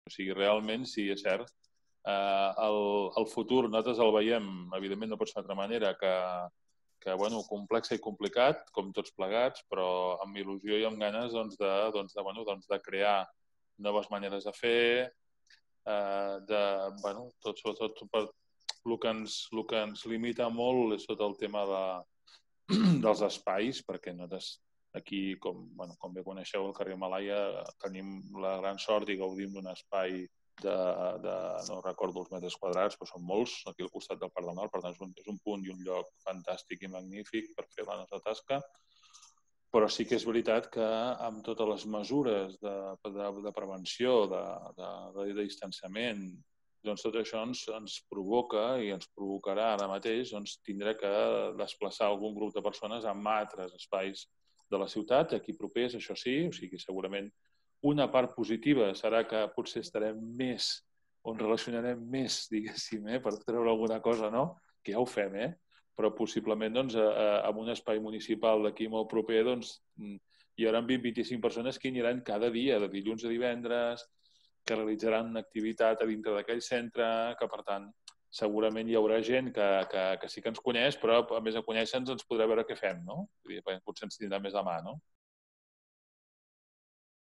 O sigui, realment, sí, és cert. El futur nosaltres el veiem, evidentment no pot ser d'altra manera, que bueno, complex i complicat, com tots plegats, però amb il·lusió i amb ganes de crear noves maneres de fer, sobretot per el que ens limita molt és tot el tema dels espais, perquè nosaltres aquí, com bé coneixeu, al carrer Malaya tenim la gran sort i gaudim d'un espai no recordo els metres quadrats, però són molts, aquí al costat del Parc del Nord, per tant és un punt i un lloc fantàstic i magnífic per fer la nostra tasca, però sí que és veritat que amb totes les mesures de prevenció, de distanciament, doncs tot això ens provoca i ens provocarà ara mateix tindre que desplaçar algun grup de persones a altres espais de la ciutat, aquí propers, això sí, o sigui, segurament una part positiva serà que potser estarem més, o ens relacionarem més, diguéssim, per treure alguna cosa, no? Que ja ho fem, però possiblement en un espai municipal d'aquí molt proper hi haurà 20-25 persones que hi aniran cada dia, de dilluns a divendres, que realitzaran una activitat a dintre d'aquell centre, que per tant segurament hi haurà gent que sí que ens coneix, però a més de conèixer-nos ens podrà veure què fem, no? Potser ens tindrà més a mà, no?